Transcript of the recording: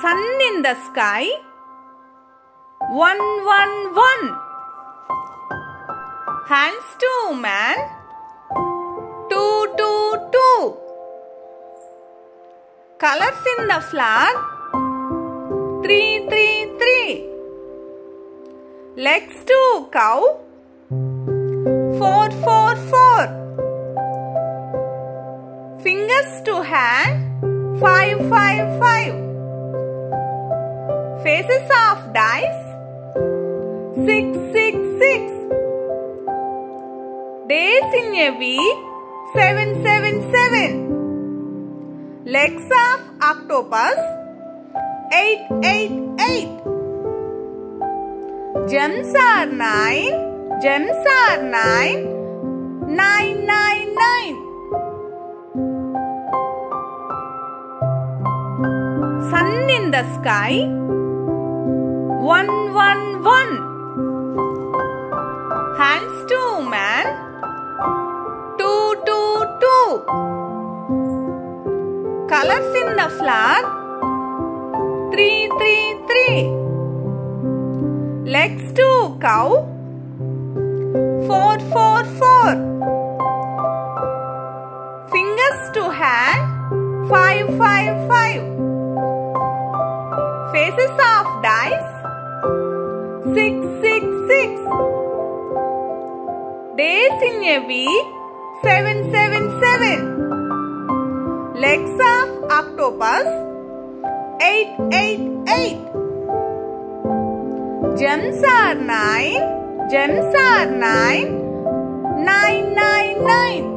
Sun in the sky. 111. Hands to man. 222. Colors in the flag. 333. Legs to cow. 444. Fingers to hand. 555. Faces of dice. 666. Days in a week. 777. Legs of octopus. 888. Gems are 9. Gems are 9. 999. Sun in the sky. 111. Hands to man. 222. Colors in the flag. 333. Legs to cow. 444. Fingers to hand. 555. Faces of dice. 666. Days in a week. 777. Legs of octopus. 888. Gems are 9. Gems are 9. 999.